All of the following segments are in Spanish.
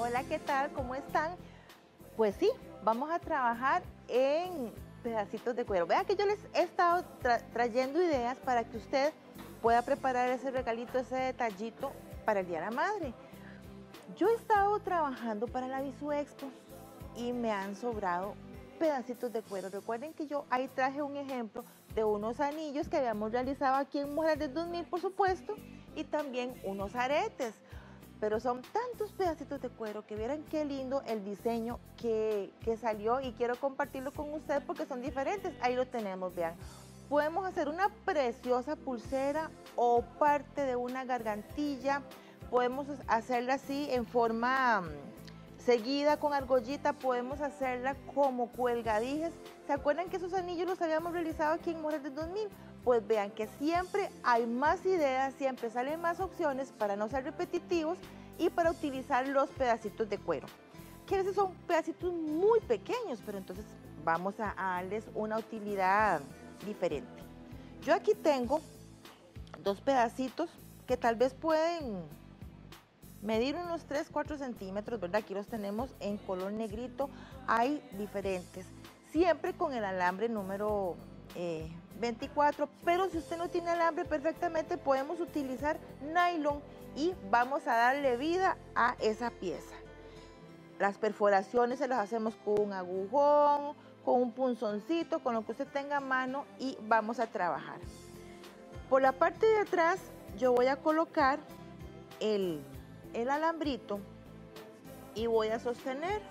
Hola, ¿qué tal? ¿Cómo están? Pues sí, vamos a trabajar en pedacitos de cuero. Vean que yo les he estado trayendo ideas para que usted pueda preparar ese regalito, ese detallito para el Día de la Madre. Yo he estado trabajando para la Visu Expo y me han sobrado pedacitos de cuero. Recuerden que yo ahí traje un ejemplo de unos anillos que habíamos realizado aquí en Mujeres del 2000, por supuesto, y también unos aretes. Pero son tantos pedacitos de cuero que vieran qué lindo el diseño que salió y quiero compartirlo con ustedes porque son diferentes. Ahí lo tenemos, vean. Podemos hacer una preciosa pulsera o parte de una gargantilla. Podemos hacerla así en forma seguida con argollita. Podemos hacerla como cuelgadijas. ¿Se acuerdan que esos anillos los habíamos realizado aquí en Mujeres del 2000? Pues vean que siempre hay más ideas, siempre salen más opciones para no ser repetitivos y para utilizar los pedacitos de cuero, que a veces son pedacitos muy pequeños, pero entonces vamos a darles una utilidad diferente. Yo aquí tengo dos pedacitos que tal vez pueden medir unos 3-4 centímetros, ¿verdad? Aquí los tenemos en color negrito, hay diferentes, siempre con el alambre número 24, pero si usted no tiene alambre perfectamente podemos utilizar nylon y vamos a darle vida a esa pieza. Las perforaciones se las hacemos con un agujón, con un punzoncito, con lo que usted tenga a mano y vamos a trabajar. Por la parte de atrás yo voy a colocar el alambrito y voy a sostener.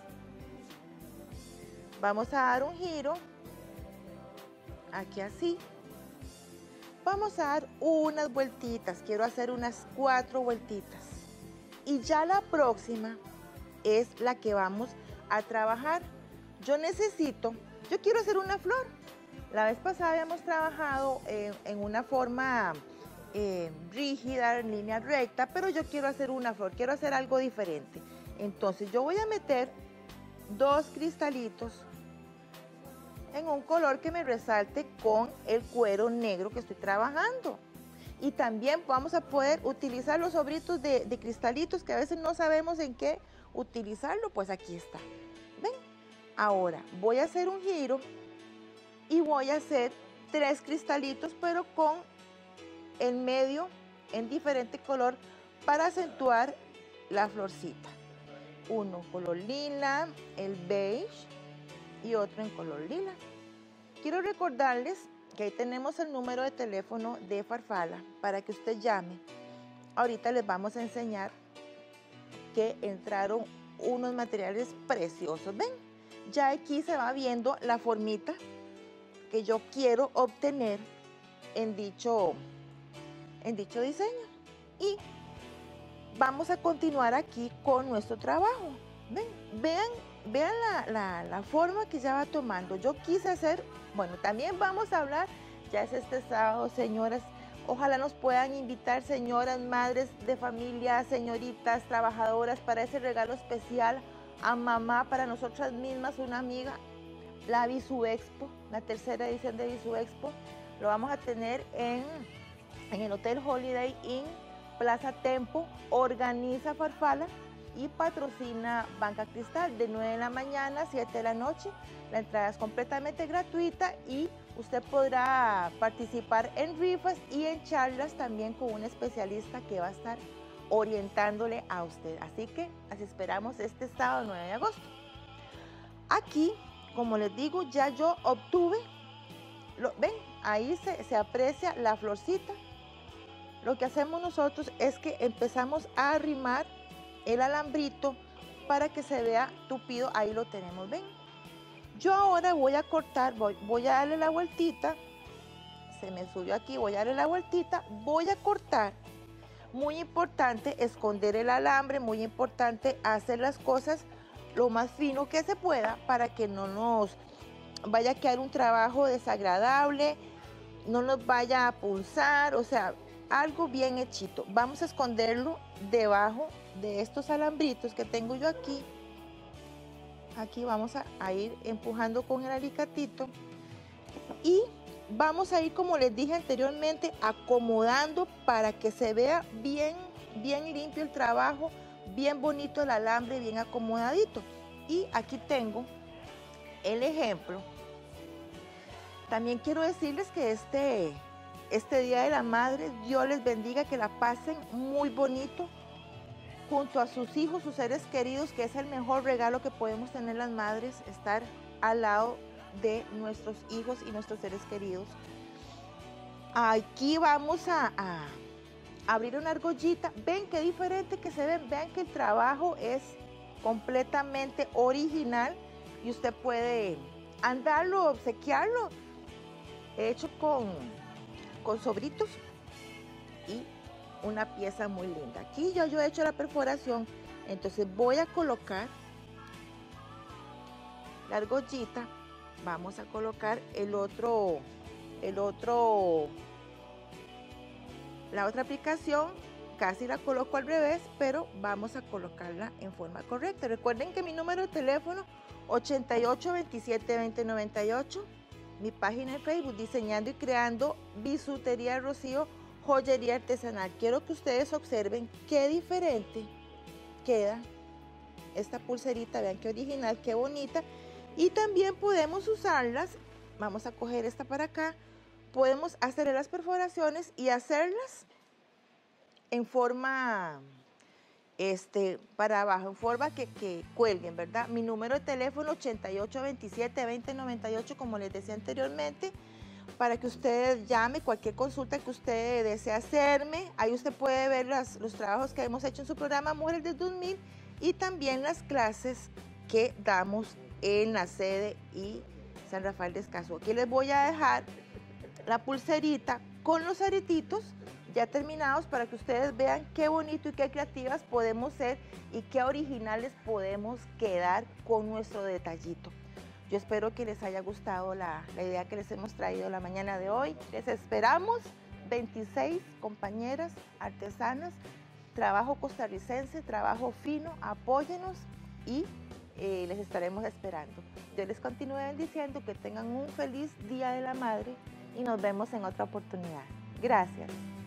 Vamos a dar un giro aquí así. Vamos a dar unas vueltitas, quiero hacer unas 4 vueltitas. Y ya la próxima es la que vamos a trabajar. Yo quiero hacer una flor. La vez pasada habíamos trabajado en una forma rígida, en línea recta, pero yo quiero hacer una flor, quiero hacer algo diferente. Entonces yo voy a meter 2 cristalitos en un color que me resalte con el cuero negro que estoy trabajando. Y también vamos a poder utilizar los sobritos de cristalitos que a veces no sabemos en qué utilizarlo, pues aquí está. ¿Ven? Ahora voy a hacer un giro y voy a hacer 3 cristalitos, pero con el medio en diferente color para acentuar la florcita. Uno color lila, el beige, y otro en color lila. Quiero recordarles que ahí tenemos el número de teléfono de Farfalla para que usted llame. Ahorita les vamos a enseñar que entraron unos materiales preciosos. ¿Ven? Ya aquí se va viendo la formita que yo quiero obtener en dicho diseño. Y vamos a continuar aquí con nuestro trabajo. ¿Ven? Vean la forma que ya va tomando. Yo quise hacer, bueno, también vamos a hablar, ya es este sábado, señoras, ojalá nos puedan invitar, señoras, madres de familia, señoritas, trabajadoras, para ese regalo especial a mamá, para nosotras mismas, una amiga, la Visu Expo, la tercera edición de Visu Expo, lo vamos a tener en el Hotel Holiday Inn, Plaza Tempo, organiza Farfalla y patrocina Banca Cristal, de 9 de la mañana a 7 de la noche. La entrada es completamente gratuita y usted podrá participar en rifas y en charlas también con un especialista que va a estar orientándole a usted. Así que las esperamos este sábado 9 de agosto. Aquí, como les digo, ya yo obtuve, ven, ahí se aprecia la florcita. Lo que hacemos nosotros es que empezamos a arrimar el alambrito para que se vea tupido. Ahí lo tenemos, ven. Yo ahora voy a cortar, voy a darle la vueltita, se me subió aquí, voy a darle la vueltita, voy a cortar. Muy importante esconder el alambre, muy importante hacer las cosas lo más fino que se pueda para que no nos vaya a quedar un trabajo desagradable, no nos vaya a punzar, o sea, algo bien hechito. Vamos a esconderlo debajo de estos alambritos que tengo yo aquí. Aquí vamos a ir empujando con el alicatito y vamos a ir, como les dije anteriormente, acomodando para que se vea bien limpio el trabajo. bien bonito el alambre, bien acomodadito. Y aquí tengo el ejemplo. También quiero decirles que este Día de la Madre, Dios les bendiga, que la pasen muy bonito junto a sus hijos, sus seres queridos, que es el mejor regalo que podemos tener las madres, estar al lado de nuestros hijos y nuestros seres queridos. Aquí vamos a abrir una argollita. Ven qué diferente que se ven, vean que el trabajo es completamente original y usted puede andarlo, obsequiarlo, hecho con sobritos y una pieza muy linda. Aquí yo he hecho la perforación, entonces voy a colocar la argollita, vamos a colocar la otra aplicación, casi la coloco al revés, pero vamos a colocarla en forma correcta. Recuerden que mi número de teléfono 88 27 20 98, mi página de Facebook Diseñando y Creando Bisutería Rocío, joyería artesanal. Quiero que ustedes observen qué diferente queda esta pulserita, vean qué original, qué bonita. Y también podemos usarlas, vamos a coger esta para acá, podemos hacer las perforaciones y hacerlas en forma para abajo, en forma que cuelguen, ¿verdad? Mi número de teléfono 88 27 20 98, como les decía anteriormente, para que usted llame cualquier consulta que usted desee hacerme. Ahí usted puede ver los trabajos que hemos hecho en su programa Mujeres del 2000 y también las clases que damos en la sede y San Rafael de Escazú. Aquí les voy a dejar la pulserita con los aretitos ya terminados para que ustedes vean qué bonito y qué creativas podemos ser y qué originales podemos quedar con nuestro detallito. Yo espero que les haya gustado la idea que les hemos traído la mañana de hoy. Les esperamos 26 compañeras artesanas, trabajo costarricense, trabajo fino, apóyenos y les estaremos esperando. Dios les continúe bendiciendo, que tengan un feliz Día de la Madre y nos vemos en otra oportunidad. Gracias.